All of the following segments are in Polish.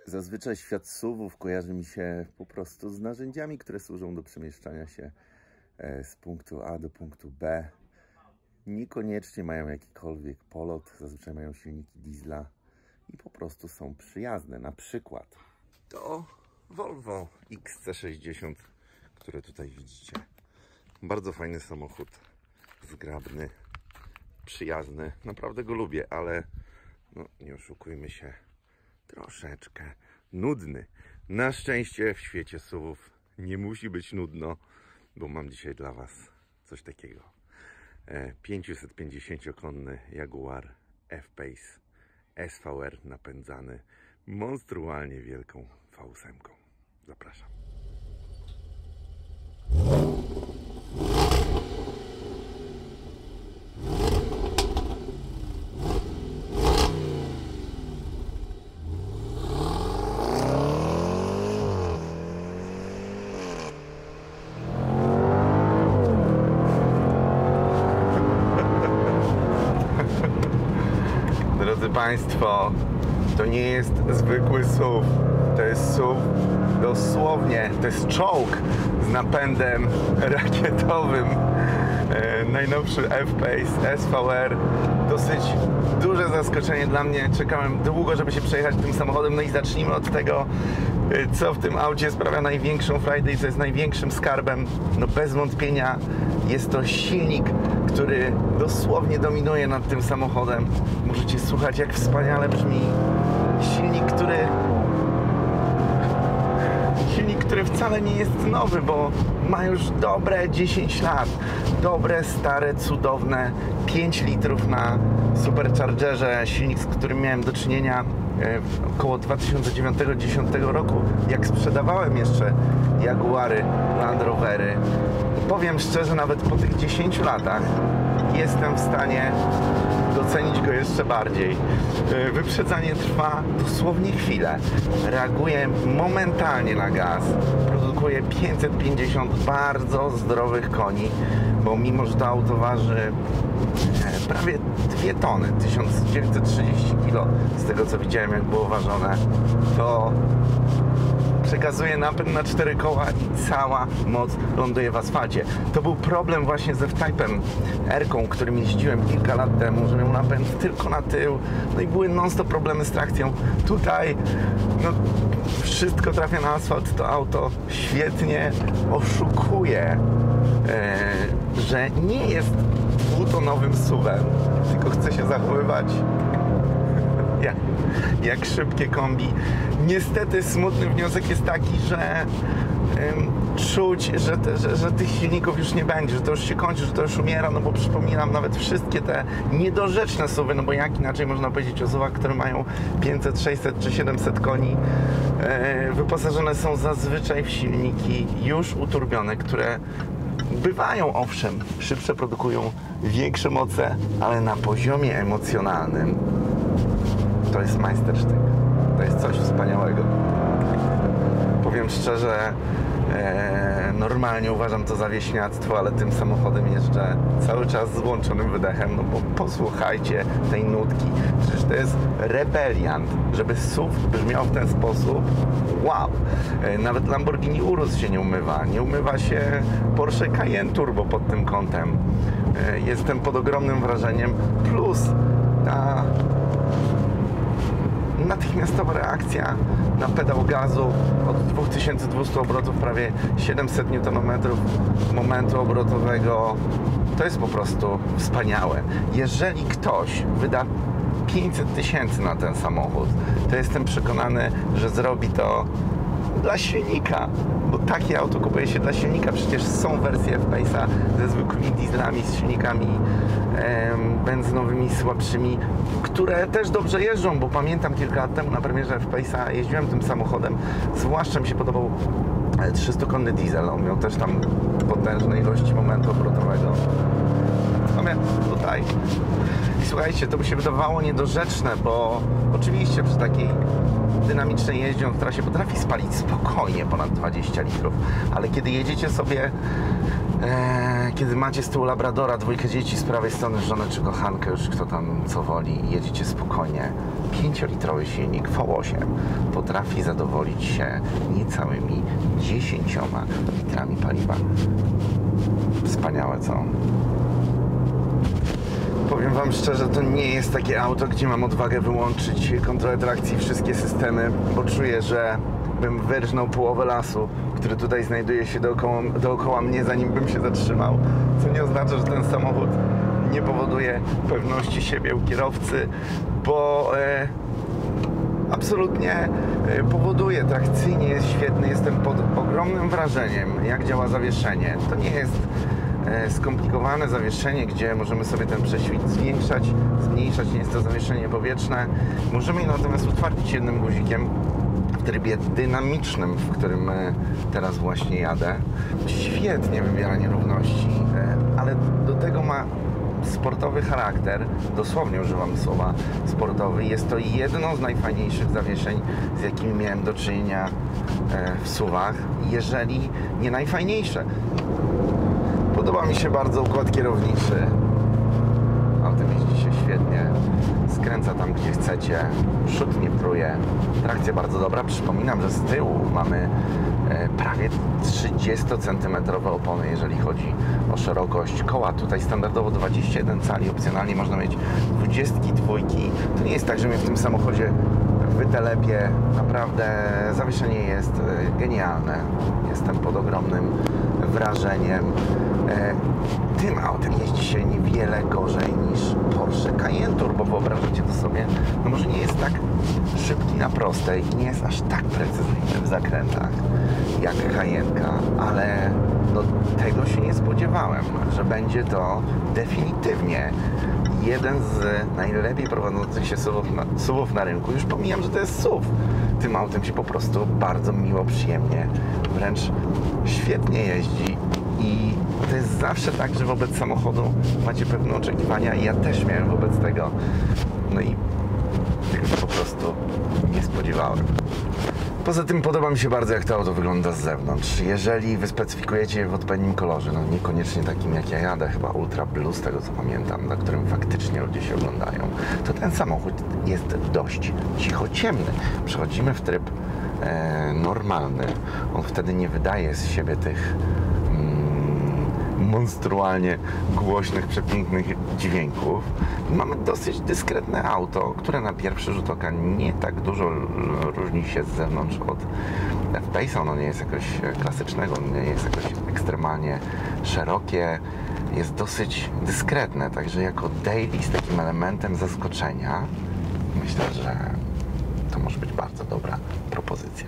Zazwyczaj świat SUV-ów kojarzy mi się po prostu z narzędziami, które służą do przemieszczania się z punktu A do punktu B. Niekoniecznie mają jakikolwiek polot, zazwyczaj mają silniki diesla i po prostu są przyjazne. Na przykład to Volvo XC60, które tutaj widzicie. Bardzo fajny samochód, zgrabny, przyjazny. Naprawdę go lubię, ale no, nie oszukujmy się, troszeczkę nudny. Na szczęście w świecie SUV-ów nie musi być nudno, bo mam dzisiaj dla Was coś takiego. 550-konny Jaguar F-Pace SVR napędzany monstrualnie wielką V8. Zapraszam. Drodzy Państwo, to nie jest zwykły SUV, to jest SUV dosłownie, to jest czołg z napędem rakietowym. Najnowszy F-Pace SVR, dosyć duże zaskoczenie dla mnie. Czekałem długo, żeby się przejechać tym samochodem. No i zacznijmy od tego, co w tym aucie sprawia największą frajdę i co jest największym skarbem. No bez wątpienia jest to silnik, który dosłownie dominuje nad tym samochodem. Możecie słuchać, jak wspaniale brzmi. Silnik, który wcale nie jest nowy, bo ma już dobre 10 lat. Dobre, stare, cudowne 5 litrów na Superchargerze. Silnik, z którym miałem do czynienia około 2009-2010 roku, jak sprzedawałem jeszcze Jaguary, Land Rovery. I powiem szczerze, nawet po tych 10 latach jestem w stanie docenić go jeszcze bardziej. Wyprzedzanie trwa dosłownie chwilę. Reaguje momentalnie na gaz. Produkuje 550 bardzo zdrowych koni, bo mimo że to auto waży prawie 2 tony, 1930 kg, z tego co widziałem, jak było ważone, to przekazuje napęd na 4 koła i cała moc ląduje w asfalcie. To był problem właśnie z F-Type'em R-ką, którym jeździłem kilka lat temu, że miał napęd tylko na tył, no i były non-stop problemy z trakcją. Tutaj no, wszystko trafia na asfalt, to auto świetnie oszukuje, że nie jest dwutonowym SUV-em, tylko chce się zachowywać jak szybkie kombi. Niestety smutny wniosek jest taki, że czuć, że tych silników już nie będzie, że to już się kończy, że to już umiera, no bo przypominam, nawet wszystkie te niedorzeczne SUV-y, no bo jak inaczej można powiedzieć o SUV-ach, które mają 500, 600 czy 700 koni, wyposażone są zazwyczaj w silniki już uturbione, które bywają, owszem, szybsze, produkują większe moce, ale na poziomie emocjonalnym to jest majstersztyk. To jest coś wspaniałego. Powiem szczerze, normalnie uważam to za wieśniactwo, ale tym samochodem jeżdżę cały czas z włączonym wydechem, no bo posłuchajcie tej nutki. Przecież to jest rebeliant, żeby SUV brzmiał w ten sposób. Wow! Nawet Lamborghini Urus się nie umywa. Nie umywa się Porsche Cayenne Turbo pod tym kątem. Jestem pod ogromnym wrażeniem. Plus ta natychmiastowa reakcja na pedał gazu od 2200 obrotów, prawie 700 Nm momentu obrotowego. To jest po prostu wspaniałe. Jeżeli ktoś wyda 500 000 na ten samochód, to jestem przekonany, że zrobi to dla silnika, bo takie auto kupuje się dla silnika. Przecież są wersje F-Pace'a ze zwykłymi dieslami, z silnikami benzynowymi, słabszymi, które też dobrze jeżdżą, bo pamiętam kilka lat temu na premierze F-Pace'a jeździłem tym samochodem, zwłaszcza mi się podobał 300-konny diesel, on miał też tam potężne ilości momentu obrotowego. Natomiast tutaj, i słuchajcie, to by się wydawało niedorzeczne, bo oczywiście przy takiej dynamicznej jeździe on w trasie potrafi spalić spokojnie ponad 20 litrów, ale kiedy jedziecie sobie Kiedy macie z tyłu labradora, dwójkę dzieci, z prawej strony żonę czy kochankę, już kto tam co woli, i jedziecie spokojnie. 5-litrowy silnik V8 potrafi zadowolić się niecałymi 10 litrami paliwa. Wspaniałe, co? Powiem wam szczerze, to nie jest takie auto, gdzie mam odwagę wyłączyć kontrolę trakcji, wszystkie systemy, bo czuję, że bym wyrżnął połowę lasu, który tutaj znajduje się dookoła mnie, zanim bym się zatrzymał, co nie oznacza, że ten samochód nie powoduje pewności siebie u kierowcy, bo absolutnie powoduje, trakcyjnie jest świetny, jestem pod ogromnym wrażeniem, jak działa zawieszenie. To nie jest skomplikowane zawieszenie, gdzie możemy sobie ten prześwit zwiększać, zmniejszać, nie jest to zawieszenie powietrzne. Możemy je natomiast utwardzić jednym guzikiem w trybie dynamicznym, w którym teraz właśnie jadę. Świetnie wybiera nierówności, ale do tego ma sportowy charakter, dosłownie używam słowa sportowy. Jest to jedno z najfajniejszych zawieszeń, z jakimi miałem do czynienia w SUV-ach, jeżeli nie najfajniejsze. Podoba mi się bardzo układ kierowniczy. Autem jeździ się świetnie. Skręca tam, gdzie chcecie. Przód nie pruje. Trakcja bardzo dobra. Przypominam, że z tyłu mamy prawie 30 cm opony, jeżeli chodzi o szerokość. Koła tutaj standardowo 21 cali. Opcjonalnie można mieć 22. To nie jest tak, że mnie w tym samochodzie wytelepie. Naprawdę zawieszenie jest genialne. Jestem pod ogromnym wrażeniem. Tym autem jeździ się niewiele gorzej niż Porsche Cayenne Turbo, wyobrażacie to sobie? No może nie jest tak szybki na prostej i nie jest aż tak precyzyjny w zakrętach jak Cayenne'ka, ale no, tego się nie spodziewałem, że będzie to definitywnie jeden z najlepiej prowadzących się SUV-ów na rynku. Już pomijam, że to jest SUV. Tym autem się po prostu bardzo miło, przyjemnie, wręcz świetnie jeździ. I to jest zawsze tak, że wobec samochodu macie pewne oczekiwania i ja też miałem wobec tego. No i tego się po prostu nie spodziewałem. Poza tym podoba mi się bardzo, jak to auto wygląda z zewnątrz. Jeżeli wyspecyfikujecie je w odpowiednim kolorze, no niekoniecznie takim jak ja jadę, chyba Ultra Blue z tego co pamiętam, na którym faktycznie ludzie się oglądają, to ten samochód jest dość cicho ciemny. Przechodzimy w tryb normalny. On wtedy nie wydaje z siebie tych monstrualnie głośnych, przepięknych dźwięków. Mamy dosyć dyskretne auto, które na pierwszy rzut oka nie tak dużo różni się z zewnątrz od F-Pace'a. Ono nie jest jakoś klasycznego, nie jest jakoś ekstremalnie szerokie. Jest dosyć dyskretne, także jako daily z takim elementem zaskoczenia myślę, że to może być bardzo dobra propozycja.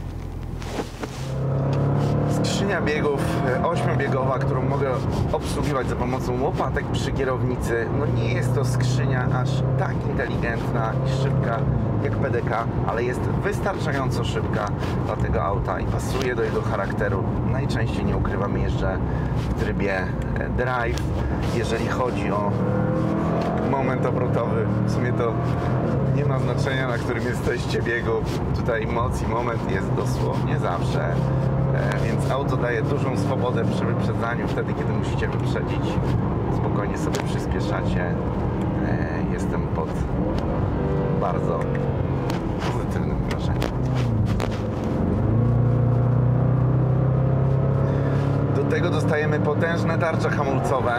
Skrzynia biegów 8-biegowa, którą mogę obsługiwać za pomocą łopatek przy kierownicy. No nie jest to skrzynia aż tak inteligentna i szybka jak PDK, ale jest wystarczająco szybka dla tego auta i pasuje do jego charakteru. Najczęściej, nie ukrywam, jeżdżę w trybie drive. Jeżeli chodzi o moment obrotowy, w sumie to nie ma znaczenia, na którym jesteście biegu. Tutaj moc i moment jest dosłownie zawsze. Więc auto daje dużą swobodę przy wyprzedzaniu, wtedy kiedy musicie wyprzedzić. Spokojnie sobie przyspieszacie. Jestem pod bardzo pozytywnym wrażeniem. Do tego dostajemy potężne tarcze hamulcowe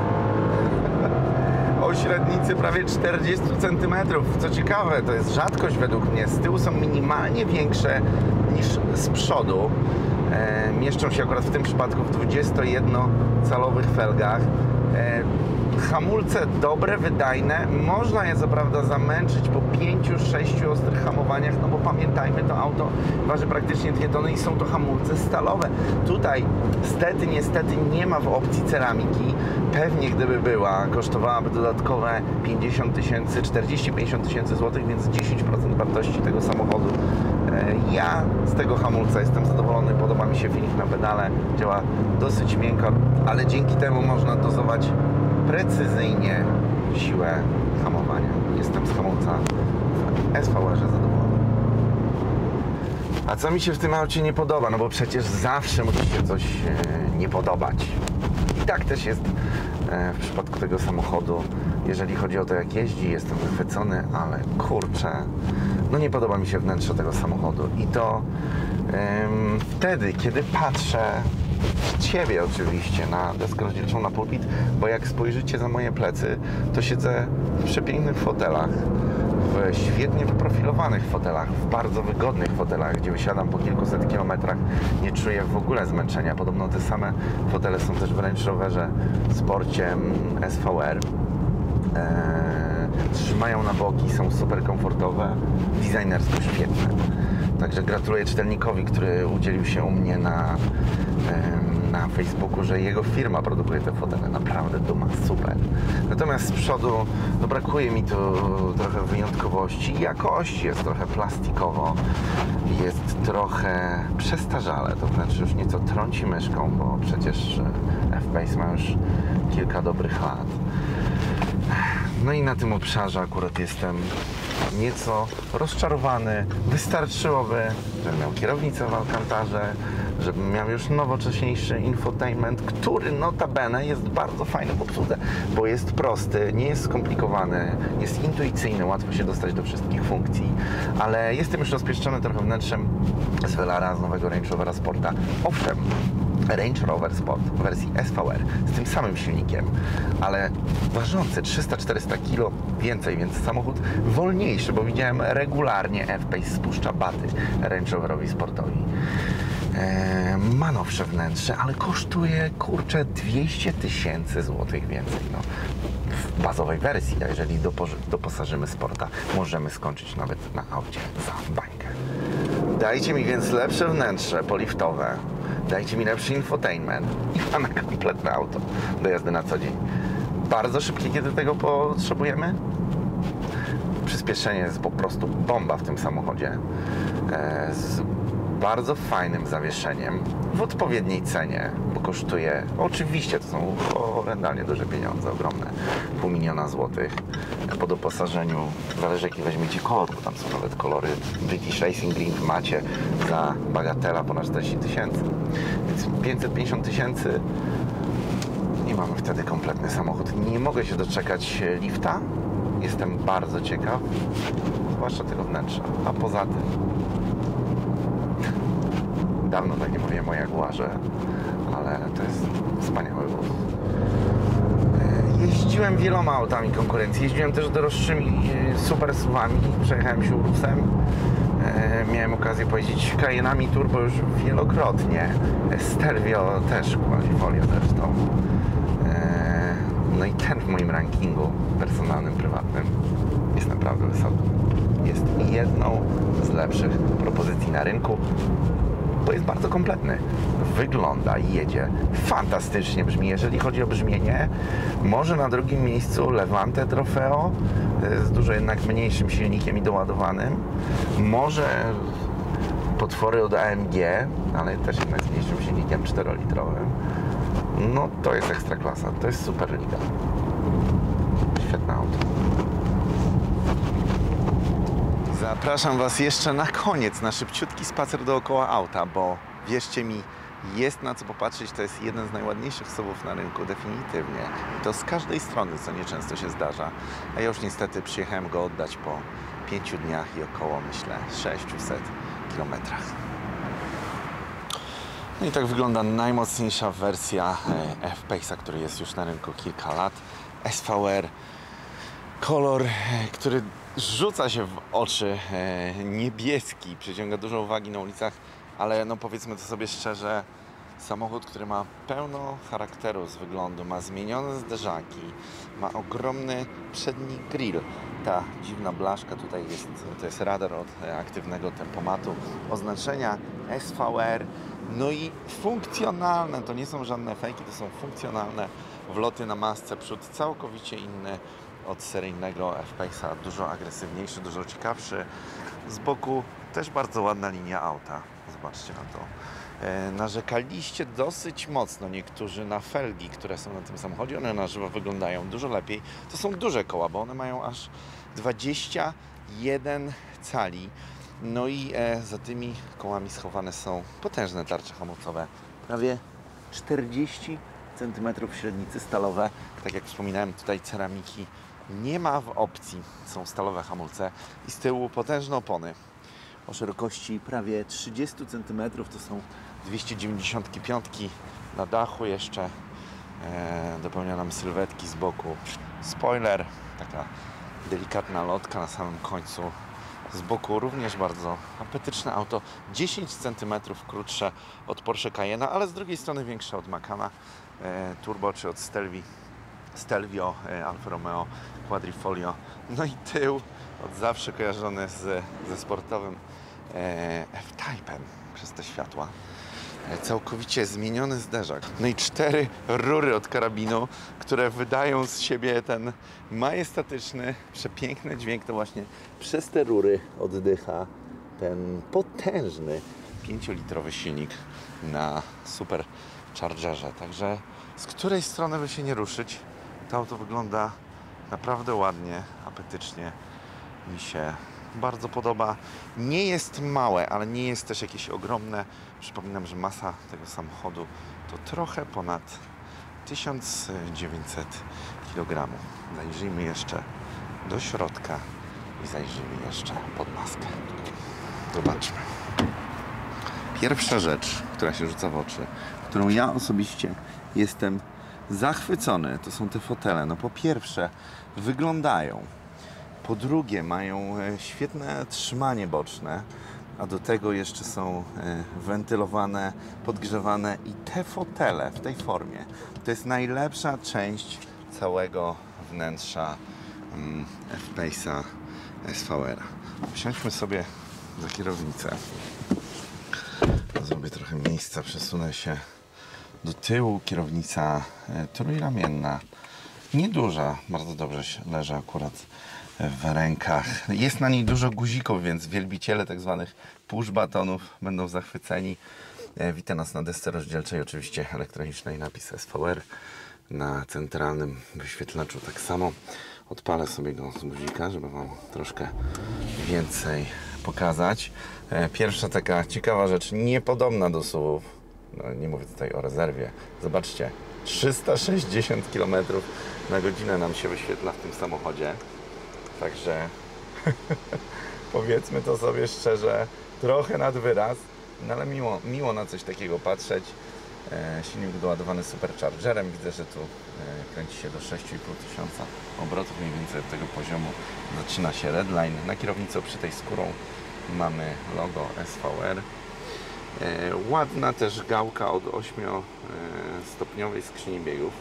o średnicy prawie 40 cm. Co ciekawe, to jest rzadkość według mnie. Z tyłu są minimalnie większe niż z przodu. Mieszczą się akurat w tym przypadku w 21-calowych felgach. Hamulce dobre, wydajne. Można je co prawda zamęczyć po 5-6 ostrych hamowaniach, no bo pamiętajmy, to auto waży praktycznie 2 tony i są to hamulce stalowe. Tutaj stety, niestety nie ma w opcji ceramiki. Pewnie gdyby była, kosztowałaby dodatkowe 50 000, 40-50 000 złotych, więc 10% wartości tego samochodu. Ja z tego hamulca jestem zadowolony, podoba mi się filtr na pedale, działa dosyć miękko, ale dzięki temu można dozować precyzyjnie siłę hamowania. Jestem z hamulca w SVR zadowolony. A co mi się w tym aucie nie podoba? No bo przecież zawsze musi się coś nie podobać. I tak też jest w przypadku tego samochodu. Jeżeli chodzi o to, jak jeździ, jestem zachwycony, ale kurczę, no nie podoba mi się wnętrze tego samochodu. I to wtedy, kiedy patrzę w Ciebie oczywiście na deskę rozdzielczą, na pulpit, bo jak spojrzycie za moje plecy, to siedzę w przepięknych fotelach, w świetnie wyprofilowanych fotelach, w bardzo wygodnych fotelach, gdzie wysiadam po kilkuset kilometrach, nie czuję w ogóle zmęczenia. Podobno te same fotele są też w Range Roverze Sporcie SVR. Trzymają na boki, są super komfortowe, designersko świetne. Także gratuluję czytelnikowi, który udzielił się u mnie na Facebooku, że jego firma produkuje te fotele. Naprawdę duma, super. Natomiast z przodu no brakuje mi tu trochę wyjątkowości i jakości. Jest trochę plastikowo, jest trochę przestarzale. To wnętrze już nieco trąci myszką, bo przecież F-Pace ma już kilka dobrych lat. No i na tym obszarze akurat jestem nieco rozczarowany. Wystarczyłoby, żebym miał kierownicę w Alcantarze, żebym miał już nowocześniejszy infotainment, który notabene jest bardzo fajny w obsłudze, bo jest prosty, nie jest skomplikowany, jest intuicyjny, łatwo się dostać do wszystkich funkcji, ale jestem już rozpieszczony trochę wnętrzem z Velara, z nowego Range Rovera Sporta. Owszem, Range Rover Sport w wersji SVR z tym samym silnikiem, ale ważący 300-400 kg więcej, więc samochód wolniejszy, bo widziałem regularnie F-Pace spuszcza baty Range Roverowi Sportowi. Ma nowsze wnętrze, ale kosztuje, kurczę, 200 000 złotych więcej. No, w bazowej wersji, a jeżeli doposażymy Sporta, możemy skończyć nawet na aucie za bańkę. Dajcie mi więc lepsze wnętrze poliftowe, dajcie mi lepszy infotainment i mamy kompletne auto do jazdy na co dzień. Bardzo szybkie, kiedy tego potrzebujemy. Przyspieszenie jest po prostu bomba w tym samochodzie. Z bardzo fajnym zawieszeniem w odpowiedniej cenie, bo kosztuje, oczywiście to są horrendalnie duże pieniądze, ogromne, 500 000 złotych. Po doposażeniu, zależy jaki weźmiecie kolor, bo tam są nawet kolory British Racing Green macie za bagatela ponad 40 000, więc 550 000 i mamy wtedy kompletny samochód. Nie mogę się doczekać lifta, jestem bardzo ciekaw, zwłaszcza tego wnętrza, a poza tym dawno tak nie mówiłem o Jaguarze, ale to jest wspaniały wóz. Jeździłem wieloma autami konkurencji, jeździłem też droższymi super SUV-ami, przejechałem się Urusem, miałem okazję pojeździć Cayenne'ami turbo już wielokrotnie, Stelvio też, Qualifolio zresztą. No i ten w moim rankingu personalnym, prywatnym jest naprawdę wysoki. Jest jedną z lepszych propozycji na rynku, bo jest bardzo kompletny. Wygląda i jedzie fantastycznie, brzmi. Jeżeli chodzi o brzmienie, może na drugim miejscu Levante Trofeo z dużo jednak mniejszym silnikiem i doładowanym. Może potwory od AMG, ale też jednak z mniejszym silnikiem 4-litrowym. No to jest ekstraklasa, to jest super liga. Świetne auto. Zapraszam Was jeszcze na koniec na szybciutki spacer dookoła auta, bo wierzcie mi, jest na co popatrzeć, to jest jeden z najładniejszych SUV-ów na rynku, definitywnie. I to z każdej strony, co nieczęsto się zdarza. A ja już niestety przyjechałem go oddać po 5 dniach i około, myślę, 600 kilometrach. No i tak wygląda najmocniejsza wersja F-Pace'a, który jest już na rynku kilka lat. SVR, kolor, który rzuca się w oczy, niebieski, przyciąga dużo uwagi na ulicach, ale no powiedzmy to sobie szczerze, samochód, który ma pełno charakteru z wyglądu, ma zmienione zderzaki, ma ogromny przedni grill. Ta dziwna blaszka tutaj jest, to jest radar od aktywnego tempomatu, oznaczenia SVR, no i funkcjonalne, to nie są żadne fejki, to są funkcjonalne wloty na masce, przód całkowicie inny od seryjnego F-Pace'a, dużo agresywniejszy, dużo ciekawszy. Z boku też bardzo ładna linia auta, zobaczcie na to. Narzekaliście dosyć mocno niektórzy na felgi, które są na tym samochodzie. One na żywo wyglądają dużo lepiej. To są duże koła, bo one mają aż 21 cali. No i za tymi kołami schowane są potężne tarcze hamulcowe. Prawie 40 cm średnicy stalowe. Tak jak wspominałem, tutaj ceramiki nie ma w opcji. Są stalowe hamulce i z tyłu potężne opony o szerokości prawie 30 cm. To są 295 na dachu jeszcze. Dopełnia nam sylwetki z boku. Spoiler, taka delikatna lotka na samym końcu. Z boku również bardzo apetyczne auto. 10 cm krótsze od Porsche Cayenne, ale z drugiej strony większe od Macana Turbo czy od Stelvio, Alfa Romeo Quadrifoglio. No i tył od zawsze kojarzony ze sportowym F-Type'em przez te światła. Całkowicie zmieniony zderzak. No i 4 rury od karabinu, które wydają z siebie ten majestatyczny, przepiękny dźwięk. To właśnie przez te rury oddycha ten potężny 5-litrowy silnik na Superchargerze. Także z której strony by się nie ruszyć, to auto wygląda naprawdę ładnie, apetycznie. Mi się bardzo podoba. Nie jest małe, ale nie jest też jakieś ogromne. Przypominam, że masa tego samochodu to trochę ponad 1900 kg. Zajrzyjmy jeszcze do środka i zajrzyjmy jeszcze pod maskę. Zobaczmy. Pierwsza rzecz, która się rzuca w oczy, którą ja osobiście jestem zachwycony, to są te fotele. No po pierwsze wyglądają. Po drugie, mają świetne trzymanie boczne, a do tego jeszcze są wentylowane, podgrzewane i te fotele w tej formie to jest najlepsza część całego wnętrza F-Pace'a SVR. Usiądźmy sobie za kierownicę. Zrobię trochę miejsca, przesunę się do tyłu. Kierownica trójramienna, nieduża, bardzo dobrze się leży akurat w rękach. Jest na niej dużo guzików, więc wielbiciele tak zwanych push batonów będą zachwyceni. Wita nas na desce rozdzielczej, oczywiście elektronicznej, napis SVR. Na centralnym wyświetlaczu tak samo. Odpalę sobie go z guzika, żeby Wam troszkę więcej pokazać. Pierwsza taka ciekawa rzecz, niepodobna do SUV-ów. No, nie mówię tutaj o rezerwie. Zobaczcie, 360 km na godzinę nam się wyświetla w tym samochodzie. Także powiedzmy to sobie szczerze, trochę nad wyraz, no ale miło na coś takiego patrzeć. Silnik doładowany Superchargerem. Widzę, że tu kręci się do 6,5 tysiąca obrotów, mniej więcej od tego poziomu zaczyna się redline. Na kierownicy obszytej skórą mamy logo SVR. Ładna też gałka od 8-stopniowej skrzyni biegów.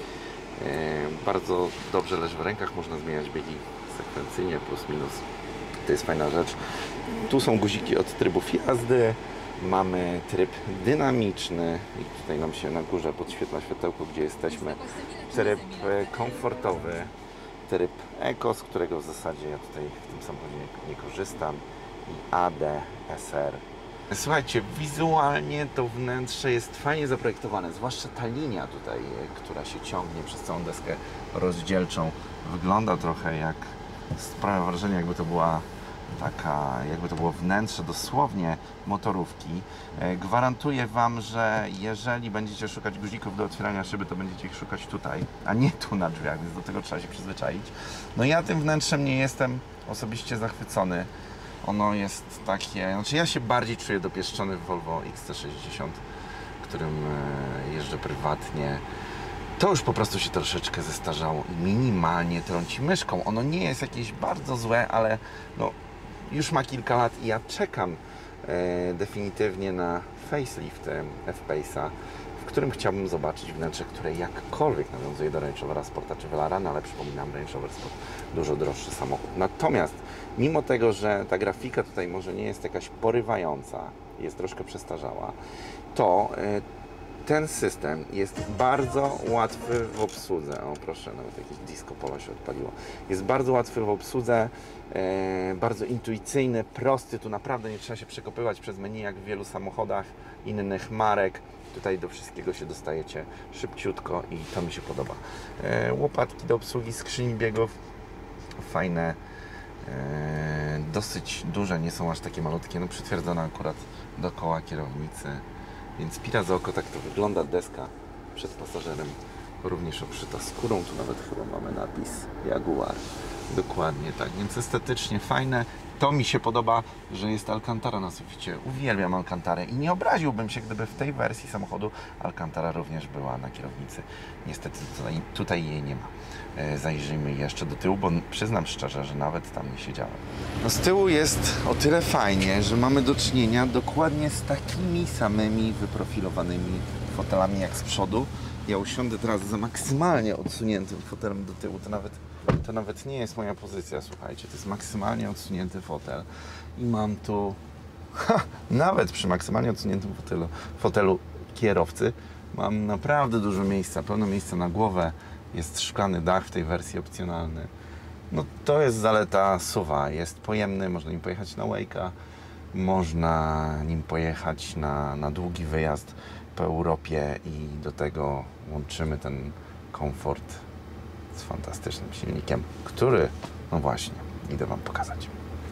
Bardzo dobrze leży w rękach, można zmieniać biegi sekwencyjnie, plus minus. To jest fajna rzecz. Tu są guziki od trybów jazdy. Mamy tryb dynamiczny i tutaj nam się na górze podświetla światełko, gdzie jesteśmy. Tryb komfortowy, tryb Eco, z którego w zasadzie ja tutaj w tym samochodzie nie korzystam, i AD, SR. Słuchajcie, wizualnie to wnętrze jest fajnie zaprojektowane, zwłaszcza ta linia tutaj, która się ciągnie przez całą deskę rozdzielczą. Wygląda trochę jak, sprawia wrażenie, jakby to było wnętrze dosłownie motorówki. Gwarantuję Wam, że jeżeli będziecie szukać guzików do otwierania szyby, to będziecie ich szukać tutaj, a nie tu na drzwiach, więc do tego trzeba się przyzwyczaić. No ja tym wnętrzem nie jestem osobiście zachwycony. Ono jest takie, znaczy ja się bardziej czuję dopieszczony w Volvo XC60, którym jeżdżę prywatnie. To już po prostu się troszeczkę zestarzało i minimalnie trąci myszką. Ono nie jest jakieś bardzo złe, ale no, już ma kilka lat i ja czekam definitywnie na facelift F-Pace'a, w którym chciałbym zobaczyć wnętrze, które jakkolwiek nawiązuje do Range Rovera Sporta czy Velarana, ale przypominam, Range Rover Sport dużo droższy samochód. Natomiast mimo tego, że ta grafika tutaj może nie jest jakaś porywająca, jest troszkę przestarzała, to ten system jest bardzo łatwy w obsłudze. O proszę, nawet jakieś disco polo się odpaliło. Jest bardzo łatwy w obsłudze, bardzo intuicyjny, prosty. Tu naprawdę nie trzeba się przekopywać przez menu jak w wielu samochodach innych marek. Tutaj do wszystkiego się dostajecie szybciutko i to mi się podoba. Łopatki do obsługi skrzyni biegów, fajne dosyć duże, nie są aż takie malutkie, no przytwierdzone akurat do koła kierownicy, więc pira za oko, tak to wygląda. Deska przed pasażerem również obszyta skórą, tu nawet chyba mamy napis Jaguar, dokładnie tak, więc estetycznie fajne. To mi się podoba, że jest Alcantara na suficie. Uwielbiam Alcantarę i nie obraziłbym się, gdyby w tej wersji samochodu Alcantara również była na kierownicy. Niestety tutaj jej nie ma. Zajrzyjmy jeszcze do tyłu, bo przyznam szczerze, że nawet tam nie siedziałem. No z tyłu jest o tyle fajnie, że mamy do czynienia dokładnie z takimi samymi wyprofilowanymi fotelami jak z przodu. Ja usiądę teraz za maksymalnie odsuniętym fotelem do tyłu, to nawet nie jest moja pozycja, słuchajcie, to jest maksymalnie odsunięty fotel i mam tu, nawet przy maksymalnie odsuniętym fotelu kierowcy mam naprawdę dużo miejsca, pełno miejsca na głowę, jest szklany dach w tej wersji opcjonalny. No to jest zaleta SUV-a, jest pojemny, można nim pojechać na Wake'a, można nim pojechać na długi wyjazd po Europie i do tego łączymy ten komfort z fantastycznym silnikiem, który, no właśnie, idę Wam pokazać.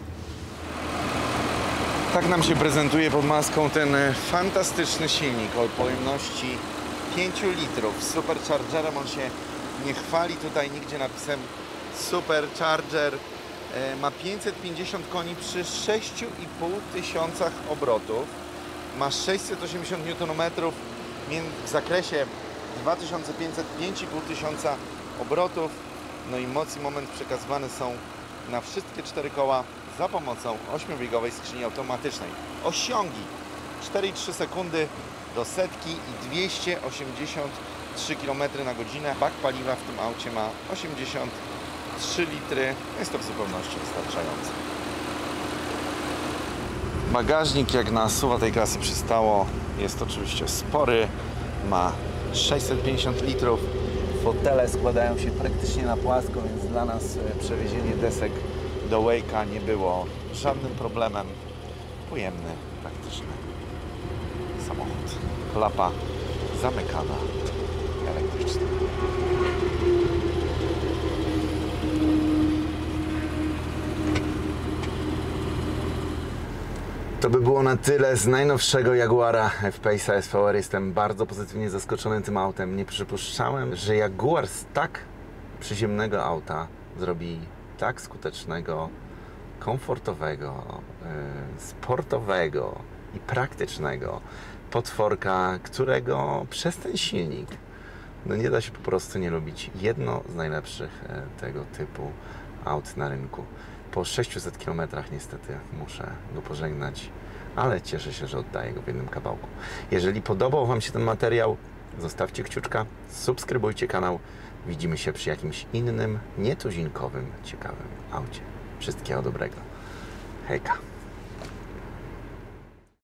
Tak nam się prezentuje pod maską ten fantastyczny silnik o pojemności 5 litrów. Z Superchargerem on się nie chwali, tutaj nigdzie napisem Supercharger. Ma 550 koni przy 6,5 tysiącach obrotów. Ma 680 Nm w zakresie 2500-5,5 tysiąca obrotów. No i moc i moment przekazywane są na wszystkie 4 koła za pomocą 8-biegowej skrzyni automatycznej. Osiągi 4,3 sekundy do setki i 283 km na godzinę. Bak paliwa w tym aucie ma 83 litry. Jest to w zupełności wystarczające. Bagażnik, jak na SUV tej klasy przystało, jest oczywiście spory. Ma 650 litrów. Fotele składają się praktycznie na płasko, więc dla nas przewiezienie desek do Wake'a nie było żadnym problemem. Pojemny, praktyczny samochód. Klapa zamykana, elektryczna. To by było na tyle z najnowszego Jaguara F-Pace'a SVR. Jestem bardzo pozytywnie zaskoczony tym autem. Nie przypuszczałem, że Jaguar z tak przyziemnego auta zrobi tak skutecznego, komfortowego, sportowego i praktycznego potworka, którego przez ten silnik no nie da się po prostu nie lubić. Jedno z najlepszych tego typu aut na rynku. Po 600 km niestety muszę go pożegnać, ale cieszę się, że oddaję go w jednym kawałku. Jeżeli podobał Wam się ten materiał, zostawcie kciuczka, subskrybujcie kanał. Widzimy się przy jakimś innym, nietuzinkowym, ciekawym aucie. Wszystkiego dobrego. Hejka.